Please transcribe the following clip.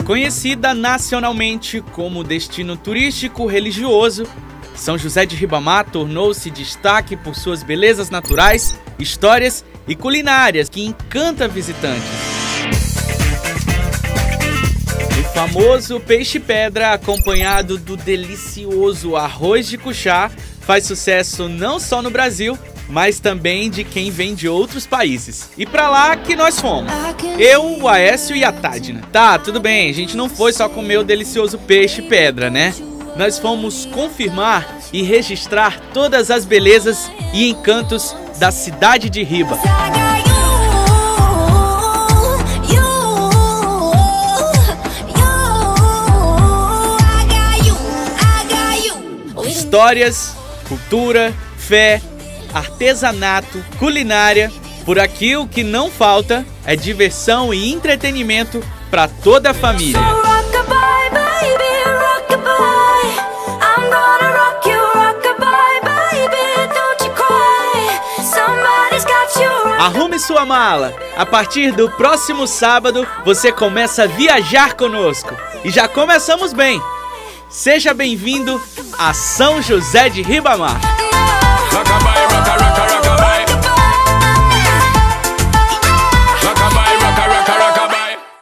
Conhecida nacionalmente como destino turístico religioso, São José de Ribamar tornou-se destaque por suas belezas naturais, histórias e culinárias que encantam visitantes. O famoso peixe-pedra, acompanhado do delicioso arroz de cuchá, faz sucesso não só no Brasil, mas também de quem vem de outros países. E pra lá que nós fomos. Eu, o Aécio e a Tádina. Tá, tudo bem, a gente não foi só comer o delicioso peixe-pedra, né? Nós fomos confirmar e registrar todas as belezas e encantos da cidade de Riba. Histórias, cultura, fé, artesanato, culinária. Por aqui o que não falta é diversão e entretenimento para toda a família. Arrume sua mala. A partir do próximo sábado você começa a viajar conosco. E já começamos bem. Seja bem-vindo a São José de Ribamar.